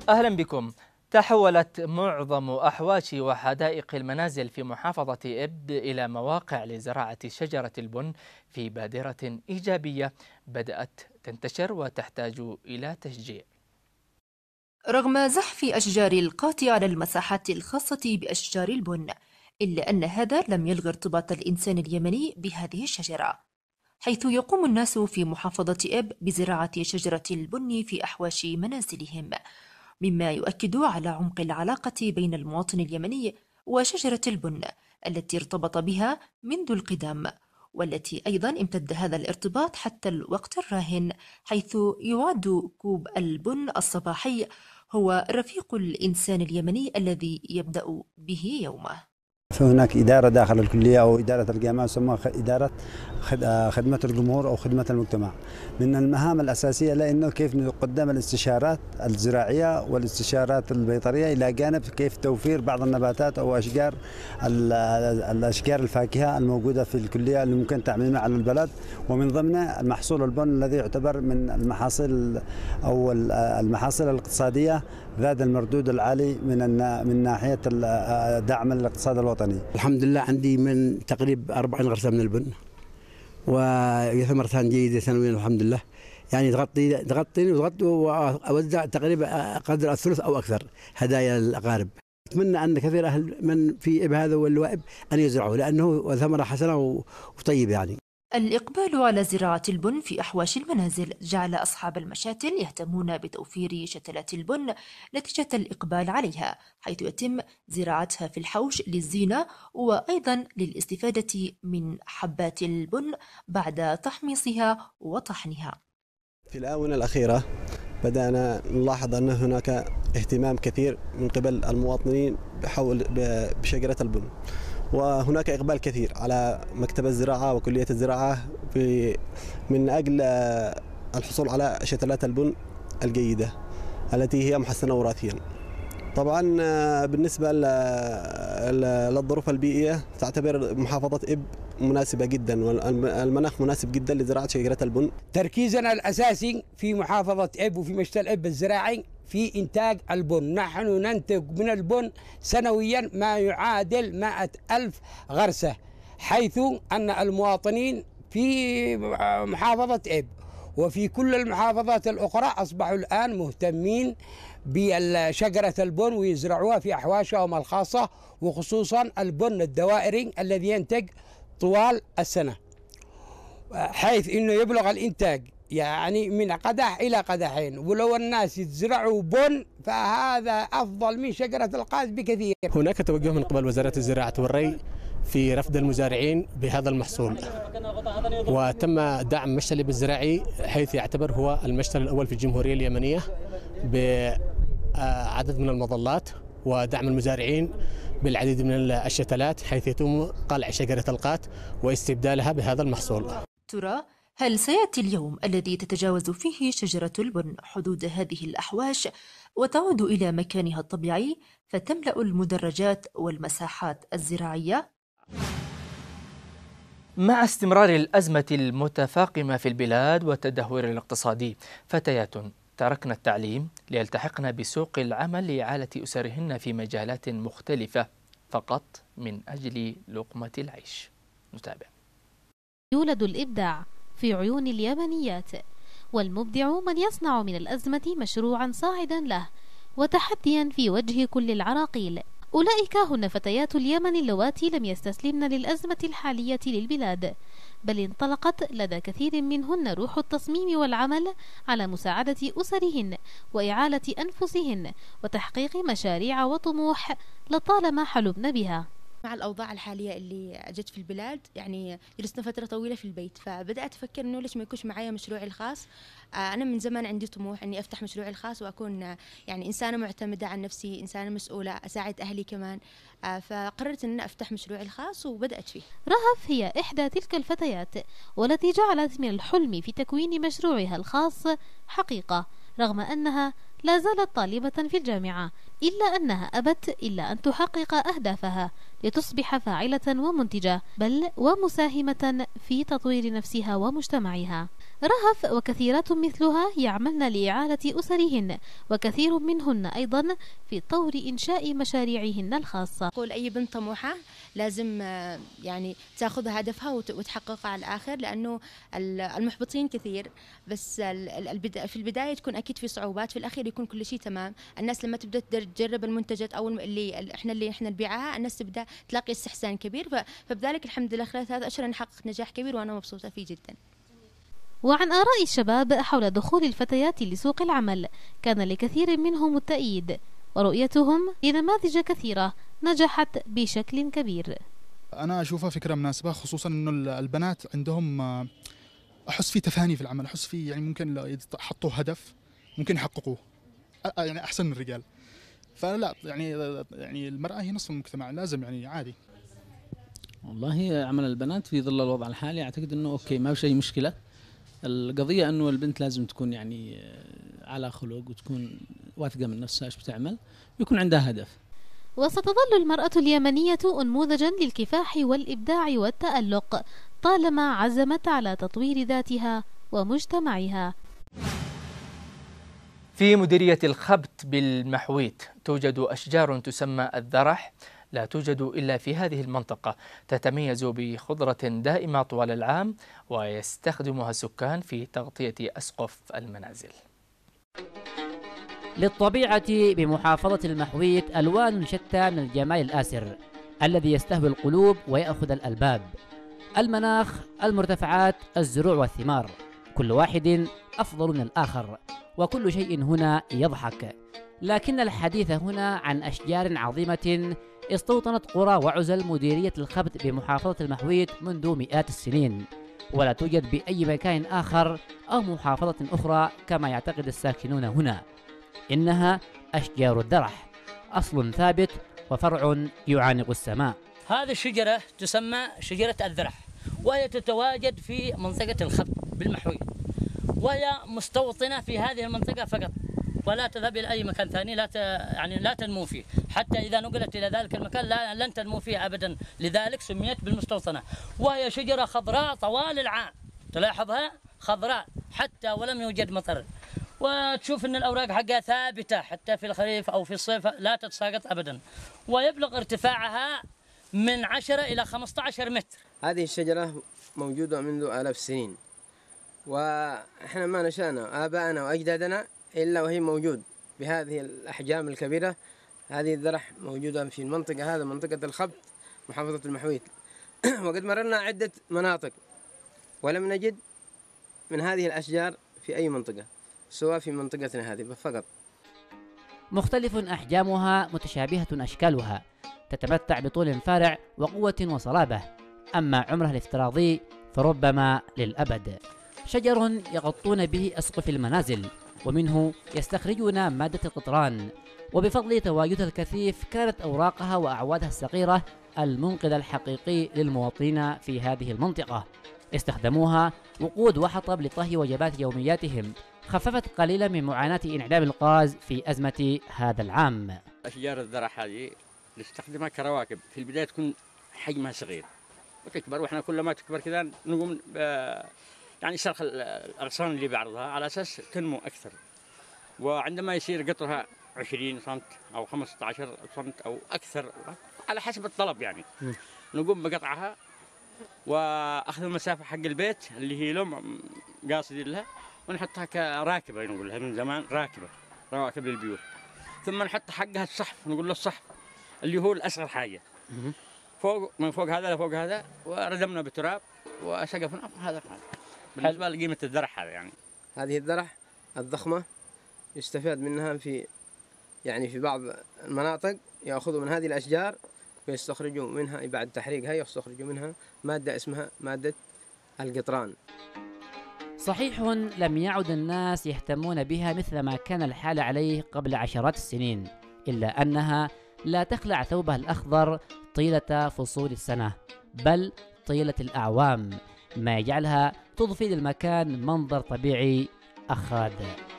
أهلا بكم. تحولت معظم أحواش وحدائق المنازل في محافظة إب إلى مواقع لزراعة شجرة البن في بادرة إيجابية بدأت تنتشر وتحتاج إلى تشجيع. رغم زحف أشجار القاط على المساحات الخاصة بأشجار البن، إلا أن هذا لم يلغي ارتباط الإنسان اليمني بهذه الشجرة، حيث يقوم الناس في محافظة إب بزراعة شجرة البن في أحواش منازلهم، مما يؤكد على عمق العلاقة بين المواطن اليمني وشجرة البن التي ارتبط بها منذ القدم، والتي أيضا امتد هذا الارتباط حتى الوقت الراهن، حيث يعد كوب البن الصباحي هو رفيق الإنسان اليمني الذي يبدأ به يومه. فهناك إدارة داخل الكلية أو إدارة الجامعة تسمى إدارة خدمة الجمهور أو خدمة المجتمع. من المهام الأساسية لأنه كيف نقدم الاستشارات الزراعية والاستشارات البيطرية إلى جانب كيف توفير بعض النباتات أو الأشجار الفاكهة الموجودة في الكلية اللي ممكن تعميمها على البلد، ومن ضمنها المحصول البن الذي يعتبر من المحاصيل أو المحاصيل الاقتصادية ذات المردود العالي من ناحية دعم الاقتصاد الوطني. الحمد لله عندي من تقريبا 40 غرسة من البن، وثمرتان جيدة سنويا الحمد لله، يعني تغطيني وأوزع تقريبا قدر الثلث أو أكثر هدايا للأقارب. أتمنى أن كثير أهل من في إب هذا والوائب أن يزرعوا لأنه ثمرة حسنة وطيب يعني. الإقبال على زراعة البن في أحواش المنازل جعل أصحاب المشاتل يهتمون بتوفير شتلات البن نتيجة الإقبال عليها، حيث يتم زراعتها في الحوش للزينة وأيضا للاستفادة من حبات البن بعد تحميصها وطحنها. في الآونة الأخيرة بدأنا نلاحظ أن هناك اهتمام كثير من قبل المواطنين بشجرة البن، وهناك إقبال كثير على مكتب الزراعة وكلية الزراعة من أجل الحصول على شتلات البن الجيدة التي هي محسنة وراثيا. طبعا بالنسبة للظروف البيئية تعتبر محافظة إب مناسبة جدا، والمناخ مناسب جدا لزراعة شجرة البن. تركيزنا الأساسي في محافظة إب وفي مشتل إب الزراعي في إنتاج البن. نحن ننتج من البن سنويا ما يعادل 100,000 غرسة، حيث أن المواطنين في محافظة إب وفي كل المحافظات الأخرى أصبحوا الآن مهتمين بشجرة البن ويزرعوها في أحواشهم الخاصة، وخصوصا البن الدوائري الذي ينتج طوال السنة، حيث أنه يبلغ الإنتاج يعني من قدح إلى قدحين، ولو الناس يزرعوا بن فهذا أفضل من شجرة القاز بكثير. هناك توجه من قبل وزارة الزراعة والري في رفد المزارعين بهذا المحصول، وتم دعم مشتل إب الزراعي حيث يعتبر هو المشتل الأول في الجمهورية اليمنية بعدد من المظلات، ودعم المزارعين بالعديد من الشتلات حيث يتم قلع شجرة القات واستبدالها بهذا المحصول. ترى هل سيأتي اليوم الذي تتجاوز فيه شجرة البن حدود هذه الأحواش وتعود إلى مكانها الطبيعي فتملأ المدرجات والمساحات الزراعية؟ مع استمرار الأزمة المتفاقمة في البلاد والتدهور الاقتصادي، فتيات تركن التعليم ليلتحقن بسوق العمل لإعالة أسرهن في مجالات مختلفة فقط من أجل لقمة العيش. نتابع. يولد الإبداع في عيون اليمنيات، والمبدع من يصنع من الأزمة مشروعا صاعدا له وتحديا في وجه كل العراقيل. أولئك هن فتيات اليمن اللواتي لم يستسلمن للأزمة الحالية للبلاد، بل انطلقت لدى كثير منهن روح التصميم والعمل على مساعدة أسرهن وإعالة أنفسهن وتحقيق مشاريع وطموح لطالما حلمن بها. مع الأوضاع الحالية اللي جت في البلاد، يعني جلسنا فترة طويلة في البيت، فبدأت أفكر إنه ليش ما يكونش معايا مشروعي الخاص. أنا من زمان عندي طموح إني أفتح مشروعي الخاص وأكون يعني إنسانة معتمدة عن نفسي، إنسانة مسؤولة، أساعد أهلي كمان. فقررت إن أفتح مشروعي الخاص وبدأت فيه. رهف هي إحدى تلك الفتيات والتي جعلت من الحلم في تكوين مشروعها الخاص حقيقة، رغم أنها لا زالت طالبة في الجامعة، إلا أنها أبت إلا أن تحقق أهدافها لتصبح فاعلة ومنتجة، بل ومساهمة في تطوير نفسها ومجتمعها. رهف وكثيرات مثلها يعملن لإعالة أسرهن، وكثير منهن أيضا في طور إنشاء مشاريعهن الخاصة. أقول أي بنت طموحة لازم يعني تأخذ هدفها وتحققها على الآخر، لأنه المحبطين كثير، بس في البداية تكون أكيد في صعوبات، في الأخير يكون كل شيء تمام. الناس لما تبدأ تجرب المنتجات أو اللي إحنا نبيعها، الناس تبدأ تلاقي استحسان كبير، فبذلك الحمد لله خلال 3 أشهر نحقق نجاح كبير وأنا مبسوطة فيه جدا. وعن آراء الشباب حول دخول الفتيات لسوق العمل، كان لكثير منهم التأييد، ورؤيتهم لنماذج كثيرة نجحت بشكل كبير. أنا أشوفها فكرة مناسبة، خصوصا إنه البنات عندهم أحس في تفاني في العمل، أحس في يعني ممكن إذا حطوا هدف ممكن يحققوه يعني أحسن من الرجال. فلا يعني المرأة هي نصف المجتمع، لازم يعني عادي. والله عمل البنات في ظل الوضع الحالي أعتقد إنه أوكي، ما في أي مشكلة. القضية أنه البنت لازم تكون يعني على خلق وتكون واثقة من نفسها ايش بتعمل، ويكون عندها هدف. وستظل المرأة اليمنية أنموذجا للكفاح والإبداع والتألق طالما عزمت على تطوير ذاتها ومجتمعها. في مديرية الخبت بالمحويت توجد أشجار تسمى الذرح، لا توجد إلا في هذه المنطقة، تتميز بخضرة دائمة طوال العام، ويستخدمها السكان في تغطية أسقف المنازل. للطبيعة بمحافظة المحويت ألوان شتى من الجمال الآسر الذي يستهوي القلوب ويأخذ الألباب. المناخ، المرتفعات، الزروع والثمار، كل واحد أفضل من الآخر، وكل شيء هنا يضحك. لكن الحديث هنا عن أشجار عظيمة استوطنت قرى وعزل مديرية الخبت بمحافظة المحويت منذ مئات السنين، ولا توجد بأي مكان آخر أو محافظة أخرى كما يعتقد الساكنون هنا. إنها أشجار الذرح، أصل ثابت وفرع يعانق السماء. هذه الشجرة تسمى شجرة الذرح، وهي تتواجد في منطقة الخبت بالمحويت، وهي مستوطنة في هذه المنطقة فقط، ولا تذهب إلى أي مكان ثاني، لا تنمو فيه، حتى إذا نقلت إلى ذلك المكان لن تنمو فيه أبدا، لذلك سميت بالمستوطنة. وهي شجرة خضراء طوال العام، تلاحظها خضراء حتى ولم يوجد مطر، وتشوف أن الأوراق حقها ثابتة حتى في الخريف أو في الصيف لا تتساقط أبدا، ويبلغ ارتفاعها من 10 إلى 15 متر. هذه الشجرة موجودة منذ آلاف السنين، وإحنا ما نشأنا آبائنا وأجدادنا إلا وهي موجود بهذه الأحجام الكبيرة. هذه الذرح موجودة في المنطقة، هذا منطقة الخبت محافظة المحويت. وقد مررنا عدة مناطق ولم نجد من هذه الأشجار في أي منطقة سواء في منطقتنا هذه فقط. مختلف أحجامها، متشابهة أشكالها، تتمتع بطول فارع وقوة وصلابة، أما عمرها الافتراضي فربما للأبد. شجر يغطون به أسقف المنازل، ومنه يستخرجون مادة القطران، وبفضل تواجدها الكثيف كانت أوراقها وأعوادها الصغيرة المنقذ الحقيقي للمواطنين في هذه المنطقة. استخدموها وقود وحطب لطهي وجبات يومياتهم، خففت قليلا من معاناة انعدام الغاز في أزمة هذا العام. أشجار الذرح هذه نستخدمها كرواكب، في البداية تكون حجمها صغير وتكبر، وإحنا كل ما تكبر كذا نقوم يعني شرخ الأغصان اللي بعرضها على أساس تنمو أكثر، وعندما يصير قطرها 20 سنت أو 15 سنت أو أكثر على حسب الطلب يعني نقوم بقطعها وأخذ المسافة حق البيت اللي هي لهم قاصدين لها، ونحطها كراكبة نقول لها من زمان رواكب للبيوت، ثم نحط حقها الصحف، نقول له الصحف اللي هو الأصغر حاجة، فوق من فوق هذا لفوق هذا، وردمنا بالتراب وسقفنا هذا بالنسبة لقيمة الذرح هذا. يعني هذه الذرح الضخمة يستفاد منها في بعض المناطق، يأخذوا من هذه الأشجار ويستخرجوا منها بعد تحريقها يستخرجوا منها مادة اسمها مادة القطران. صحيح لم يعد الناس يهتمون بها مثل ما كان الحال عليه قبل عشرات السنين، إلا أنها لا تخلع ثوبها الأخضر طيلة فصول السنة، بل طيلة الأعوام، ما يجعلها تضفي للمكان منظر طبيعي أخاذ.